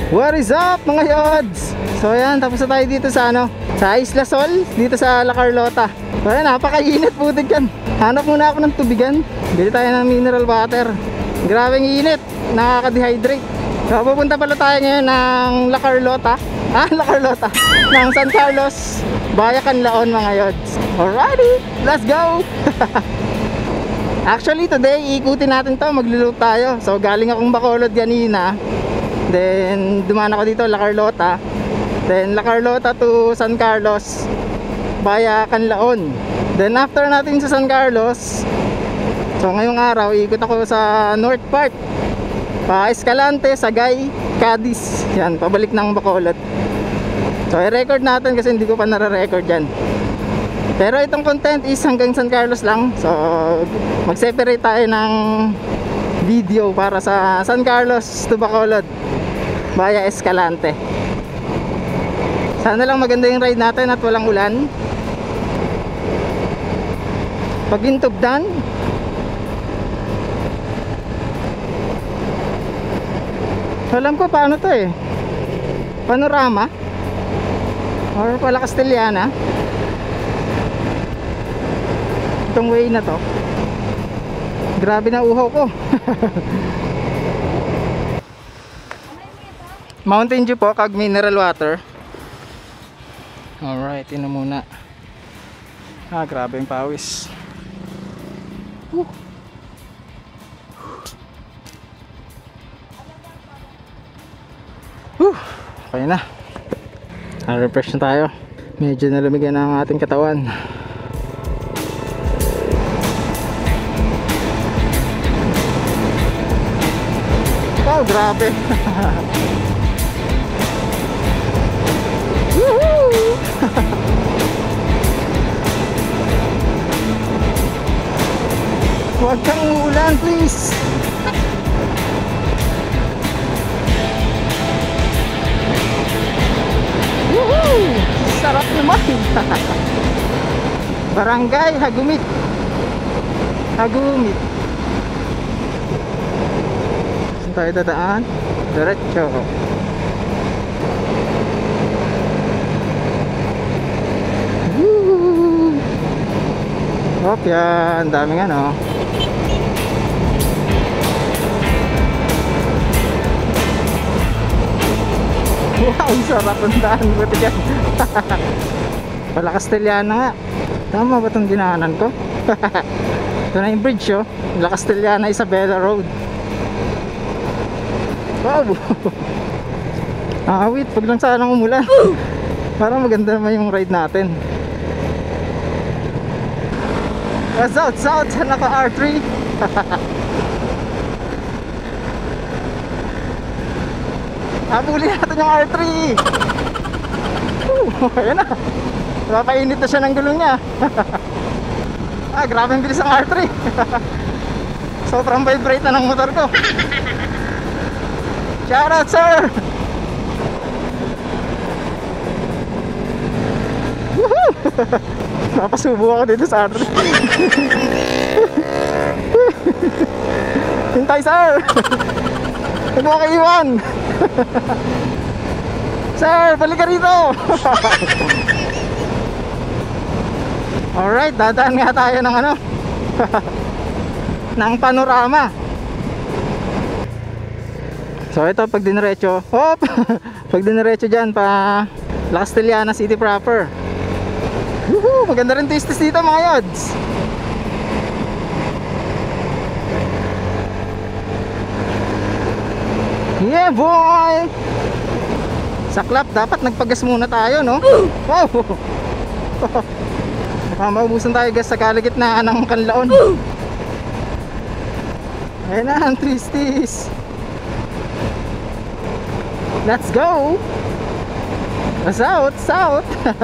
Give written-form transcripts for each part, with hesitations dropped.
What is up mga yods? So ayan, tapos na tayo dito sa sa Isla Sol, dito sa La Carlota. So ayan, napakainit putik yan. Hanap muna ako ng tubigan. Bili tayo ng mineral water. Grabeng init, nakaka-dehydrate. So pupunta pala tayo ngayon ng La Carlota. La Carlota, ng San Carlos, Baya Canlaon mga yods. Alrighty, let's go! Actually today, ikutin natin to, magluluto tayo. So galing akong Bacolod kanina. Then dumaan ako dito La Carlota. Then La Carlota to San Carlos via Canlaon. Then after natin sa San Carlos, so ngayong araw ikot ako sa North Part, pa Escalante, Sagay, Cadiz. Yan, pabalik ng Bacolod. So i-record natin kasi hindi ko pa nare-record yan. Pero itong content is hanggang San Carlos lang. So mag-separate tayo ng video para sa San Carlos to Bacolod via Escalante. Sana lang maganda yung ride natin at walang ulan. Pagintugdan, alam ko paano to eh, Panorama or pala Castellana. Itong way na to, grabe na uhaw ko. Mountain Dew po, kag mineral water. Alright, ino muna. Grabe yung pawis. Okay na. Refresh na tayo. Medyo nalumigan ang ating katawan. Oh, grabe. Huwag kang uulan, please. Woohoo! Sarap naman. Barangay Hagumit. Hagumit. Saan tayo dadaan? Diretso. Hop, yan, daming ano. Wow, sarap ang daan. Buti yan. Pala Castellana nga. Tama ba itong dinaanan ko? Ito na yung bridge, oh. La Castellana, Isabela Road. Wow. Wait, pag lang sanang umulan. Parang maganda naman yung ride natin. South sa naka R3. Habulin natin yung R3. Ayan na. Napapainit na siya ng gulong niya. Grabe ang bilis ng R3. Sobrang vibrate na ng motor ko. Shout out, sir. Woohoo! Napasubo ako dito sa R3. Hintay, sir. Huwag mo kaiwan. Sir, balik ka rito. Alright, dadaan nga tayo ng ng Panorama. So ito, pag diniretso, hop. Pag diniretso dyan pa La Castellana City proper. Woohoo! Maganda rin twisties dito mga yods. Yeah boy! Saklap, dapat nagpagas muna tayo, no? Wow! Baka maubusan tayo gas sa kalagitnaan ng Canlaon. Ayan na ang twisties. Let's go! South, south!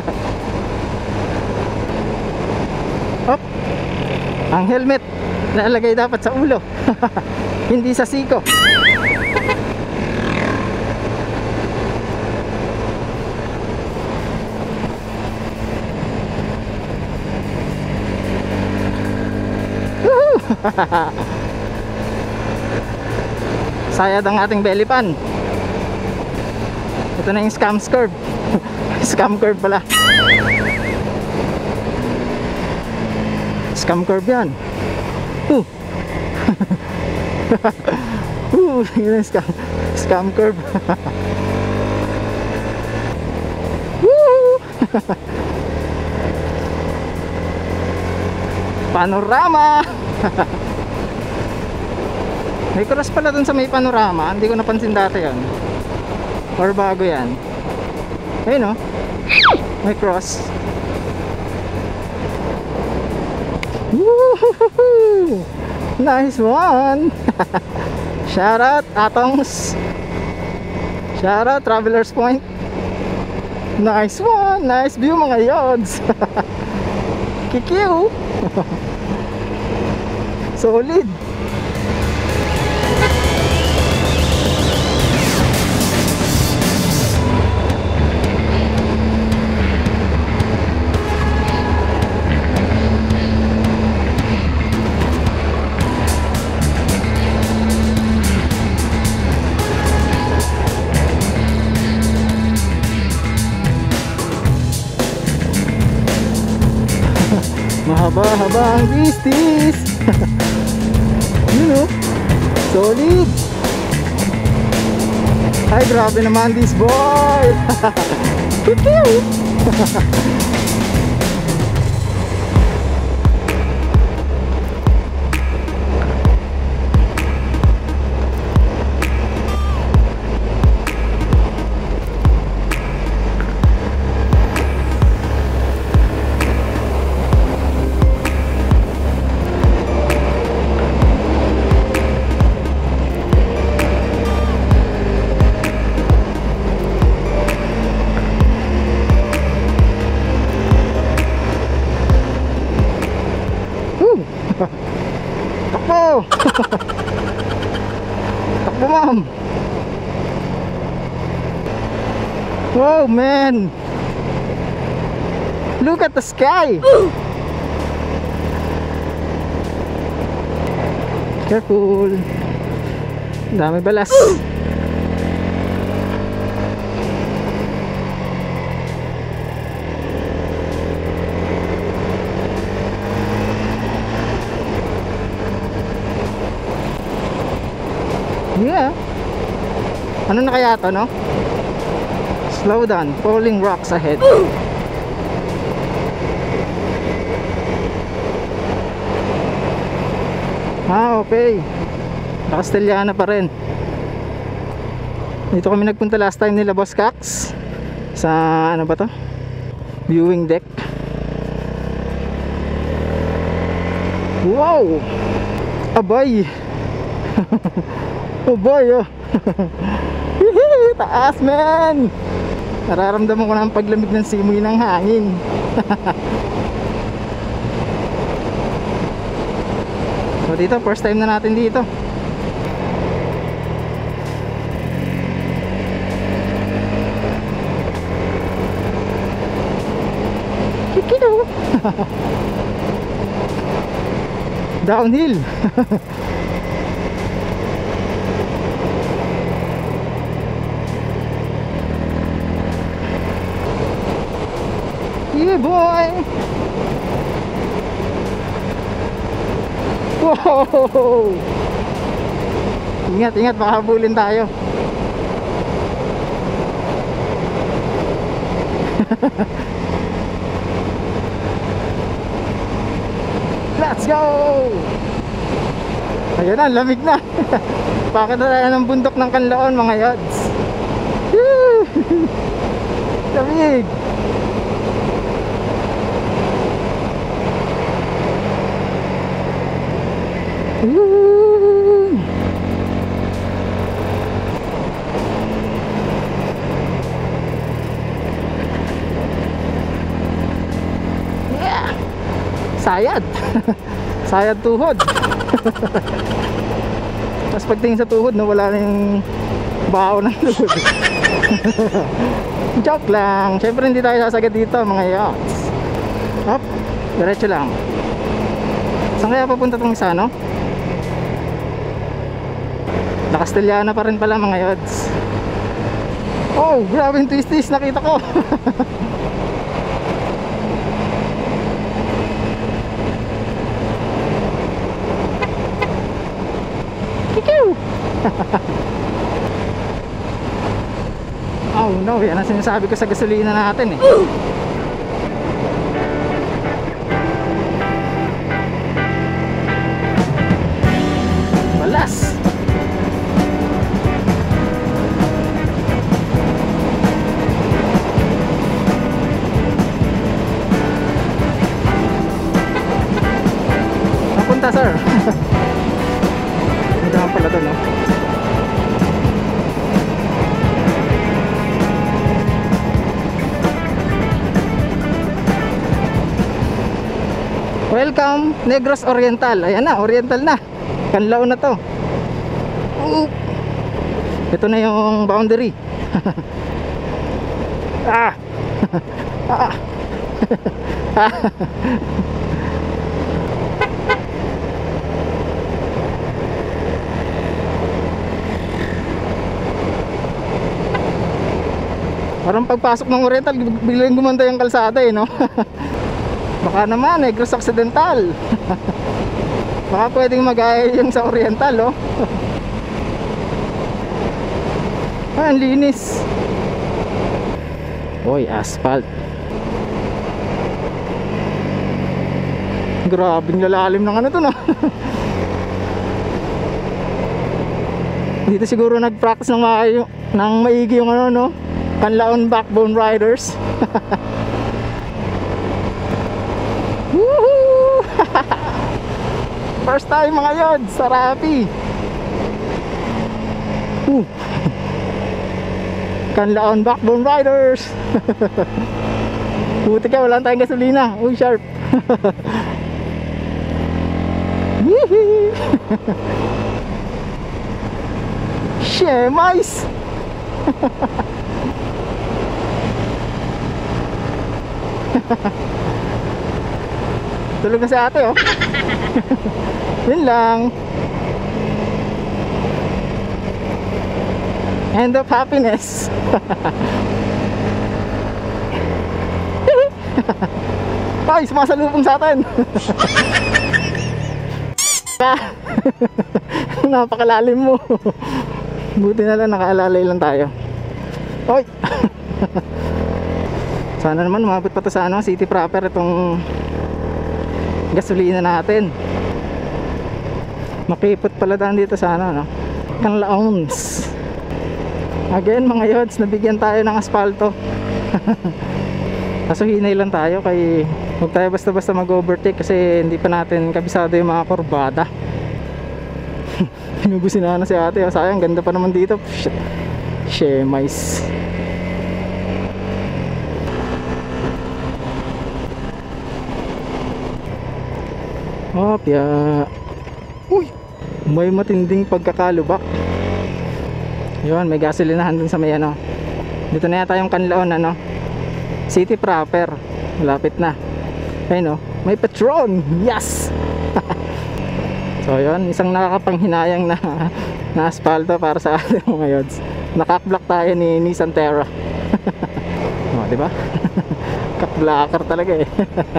Hop. Ang helmet nalagay dapat sa ulo. Hindi sa siko. Sayad ang ating belly pan. Ito na yung scam curve. Scam curve pala. Scam curve yan. Yun yung scam curve. Woo! Panorama. May cross pala dun sa may panorama. Hindi ko napansin dati yan. Or bago yan. Ayun o. May cross. Woohoo! Nice one. Shout out Atongs. Shout out Travelers Point. Nice one. Nice view mga yods. Kikiw. Solid. Mahaba-haba ang distis. You know, solid. Ay, grabe naman this boy. Kikiw. Takbo! Takbo, ma'am! Wow, man! Look at the sky! Careful! Dami balas! Yeah. Ano na kaya to, no? Slow down, falling rocks ahead. Okay. Castellana pa rin. Dito kami nagpunta last time nila Boss Cax. Sa ano ba to? Viewing deck. Wow! Abay! Oh boy, oh. Taas, man. Nararamdaman ko na ang paglamig ng simoy ng hangin. So dito, first time na natin dito. Kikido. Downhill. Yeah, boy. Wow. Ingat, ingat, baka habulin tayo. Let's go. Ayan na, lamig na. Bakit na tayo ng bundok ng Kanlaon, mga yods. Lamig. Yeah. Sayad. Sayad tuhod. Tapos pagtingin sa tuhod, nawala na yung bao ng tuhod. Joke lang. Siyempre hindi tayo sasagad dito, mga yachts. Hop, diretso lang. Saan kaya papunta itong isa, no? La Castellana pa rin pala, mga yods. Oh, grabe yung twisties nakita ko. Kikiw. Oh no, yan ang sinasabi ko sa gasolina natin eh. Balas. Napunta sir. Hindi naman pala doon, no? Welcome Negros Oriental. Ayan na, Oriental na. Kanlao na to. Ito na yung boundary. Ah. Ah. Parang pagpasok ng Oriental, biglang gumanda yung kalsada eh, no? Baka naman, Negros Occidental. Baka pwedeng mag-aya yung sa Oriental, oh. Ah, ang linis. Uy, asphalt. Grabing lalalim ng ano to, no? Dito siguro nag-practice ng maigi yung ano, no? Kanlaon Backbone Riders. Woohoo! First time mga yod sa Rappi. Kanlaon Backbone Riders. Buti ka, wala tayong gasolina. Uy, sharp. Shemais. Tulog na si ate, oh. Yun lang. End of happiness. Ay, sumasalubong sa atin. Napakalalim mo. Buti na lang nakaalalay lang tayo. Oy. Sana naman umabot pa to sa ano, city proper itong gasolina natin. Makipot pala daan dito sa ano, no? Kanlaons. Again mga yods, nabigyan tayo ng asfalto. Kaso hinay lang tayo, kay huwag tayo basta-basta mag-overtake kasi hindi pa natin kabisado yung mga kurbada. Pinubusin na si ate, oh, sayang, ganda pa naman dito. Shemais. Opya. Uy, may matinding pagkakalubak. Yun, may gasolinahan dun sa may ano. Dito na yata yung Kanlaon, ano, city proper. Malapit na. Ayun, oh, may Petron. Yes. So yun, isang nakakapanghinayang na asfalto para sa ating mga yods. Nakakblock tayo ni Nissan Terra. Oh, di ba? Kakblocker talaga eh.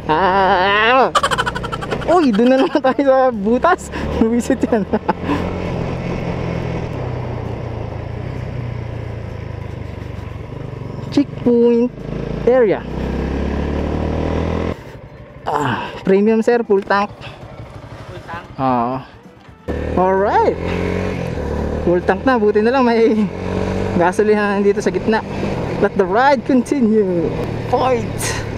Uy, doon na naman tayo sa butas. Visit yan. Checkpoint area. Premium sir, full tank. Full tank? Alright. Full tank na, buti na lang may gasolina dito sa gitna. Let the ride continue. Point.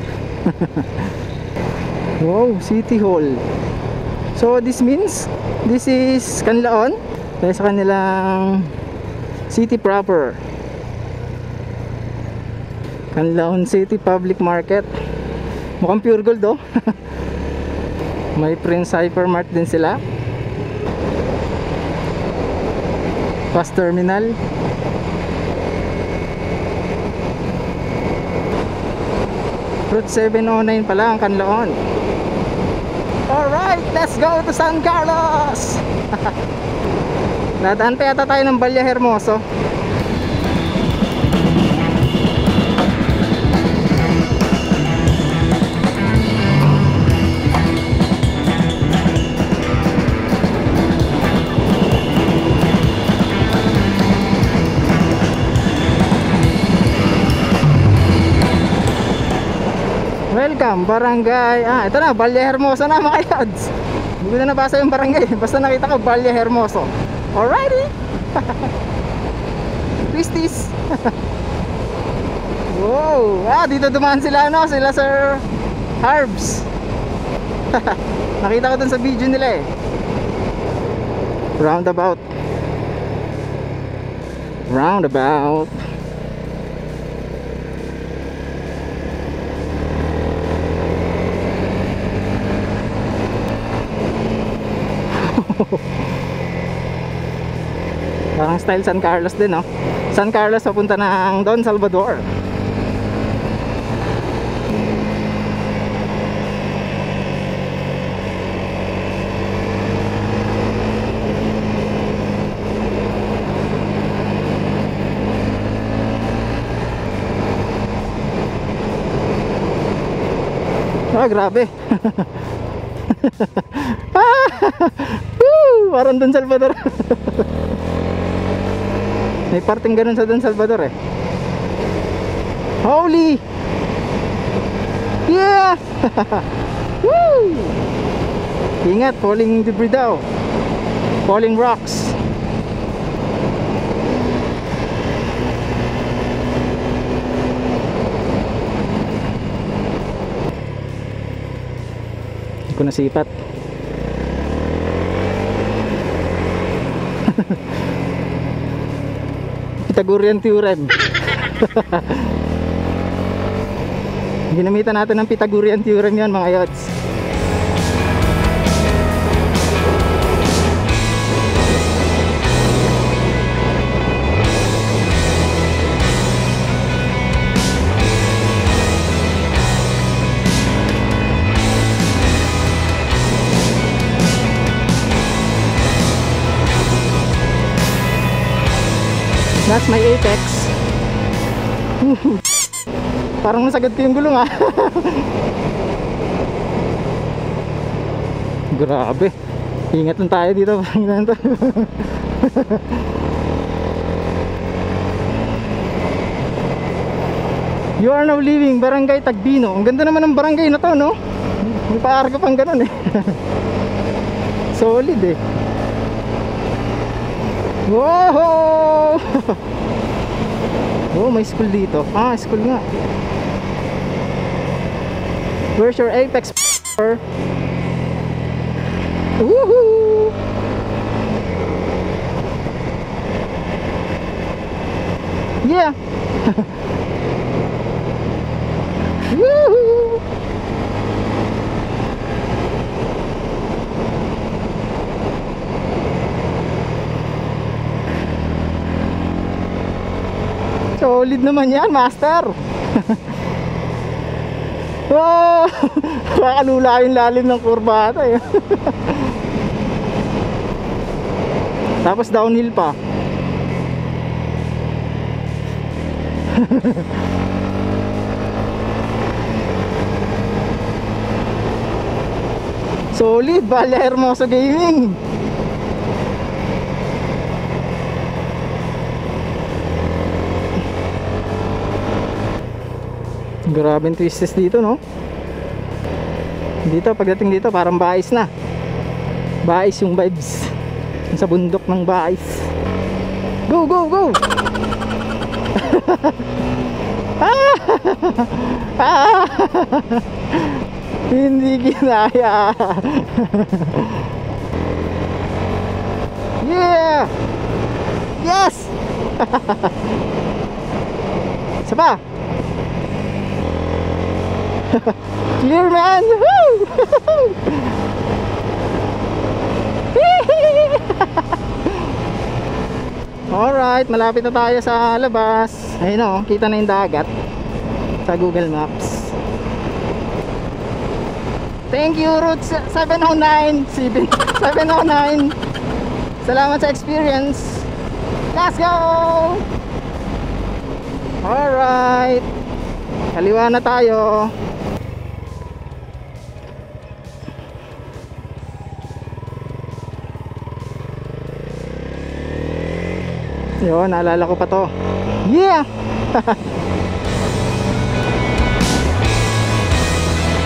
Wow, City Hall. So this means this is Kanlaon dahil sa kanilang city proper. Kanlaon City Public Market. Mukhang pure gold, oh. May Prince Hypermart din sila. Bus terminal. Route 709 pala ang Kanlaon. Alright, let's go to San Carlos. Nadaan pa yata tayo ng Valle Hermoso. Welcome, barangay. Ito na, Valle Hermoso na mga kayods. Hindi ko na nabasa yung barangay. Basta nakita ko, Valle Hermoso. Alrighty. Twisties. Wow. Dito dumaan sila, no? Sila Sir Harbs. Nakita ko dun sa video nila eh. Roundabout. Roundabout. Parang style San Carlos din, no? San Carlos papunta ng Don Salvador. Grabe. Parang Don Salvador. May parting ganun sa Don Salvador eh. Holy! Yeah! Woo! Ingat, falling debris daw. Falling rocks. Hindi ko nasipat. Pythagorean theorem. Ginamitan natin ng Pythagorean theorem yan mga yods. That's my apex. Parang nasagad ko yung gulong ah. Grabe. Ingat lang tayo dito. You are now leaving Barangay Tagbino. Ang ganda naman ng barangay na to, no? May paarga pang ganun eh. Solid eh. Wow! Oh, may school dito. School nga. Where's your apex? Woohoo! Yeah! Woohoo! Solid naman yan, master. Oh, kakalula yung lalim ng kurbata eh. Tapos downhill pa. Solid, Valle Hermoso Gaming. Grabing twistes dito, no? Dito, pagdating dito parang Bais na. Bais yung vibes. Sa bundok ng Bais. Go, go, go! Hindi kinaya. Yeah! Yes! Isa pa. Clear, man! Woo! Alright, malapit na tayo sa labas. Ayun o, kita na yung dagat sa Google Maps. Thank you, Route 709. 709. Salamat sa experience. Let's go! Alright, kaliwa na tayo. Yun, naalala ko pa to. Yeah!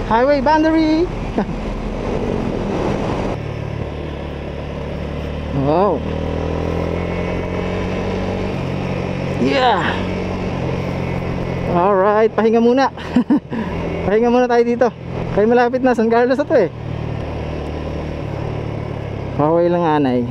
Highway boundary. Wow. Yeah. Alright, pahinga muna. Pahinga muna tayo dito. Kaya malapit na, San Carlos na to eh. Highway lang anay.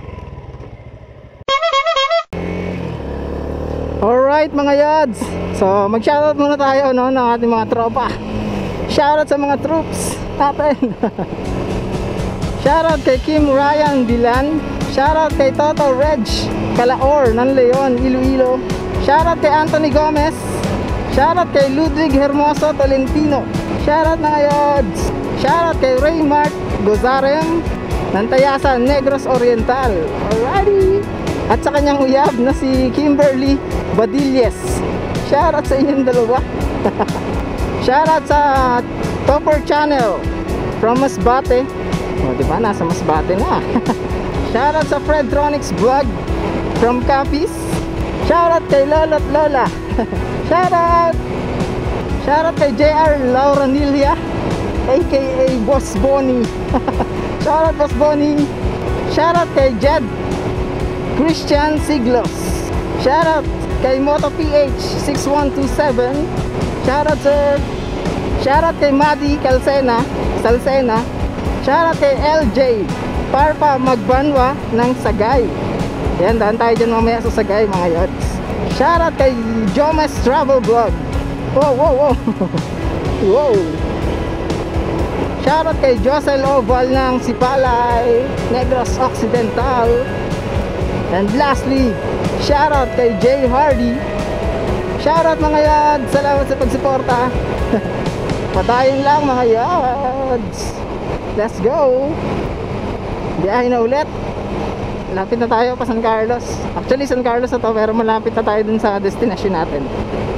Alright mga yads. So mag-shoutout muna tayo no, ng ating mga tropa. Shoutout sa mga troops natin. Shoutout kay Kim Ryan Dilan. Shoutout kay Toto Reg Calaor ng Leon, Iloilo. Shoutout kay Anthony Gomez. Shoutout kay Ludwig Hermoso Tolentino. Shoutout mga yads. Shoutout kay Raymart Gozarem ng Tayasan, Negros Oriental. Alrighty. At sa kanyang uyab na si Kimberly Badilles. Shoutout sa inyong dalawa. Shoutout sa Topper Channel from Masbate. O diba, nasa Masbate na. Shoutout sa Fredtronics Vlog from Capiz. Shoutout kay Lolo't Lola. Shoutout. Shoutout kay JR Lauranilia aka Boss Bonnie. Shoutout Boss Bonnie. Shoutout kay Jed Christian Siglos. Shoutout kay Moto PH 6127. Shoutout sir. Shoutout kay Madi Salsena. Shoutout kay LJ Parpa Magbanwa ng Sagay. Yan, daan tayo dyan mamaya sa Sagay mga yots. Shoutout kay Jomes Travel Vlog. Wow. Wow. Shoutout kay Josel Oval ng Sipalay, Negros Occidental. And lastly, shoutout kay Jay Hardy. Shoutout mga yads. Salamat sa pagsuporta. Patayin lang mga yads. Let's go. Biyahe na ulit. Malapit na tayo pa San Carlos. Actually San Carlos na to, pero malapit na tayo dun sa destination natin.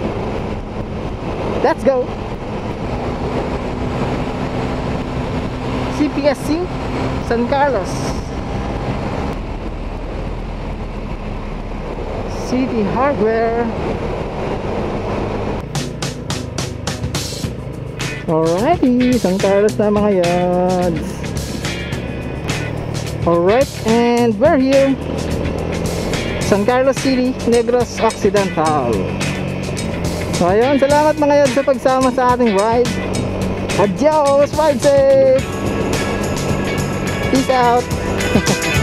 Let's go. CPSC San Carlos City Hardware. Alrighty, San Carlos na mga yads. Alright, and we're here San Carlos City, Negros Occidental. So ayun, salamat mga yads sa pagsama sa ating ride. Adios, ride safe. Peace out.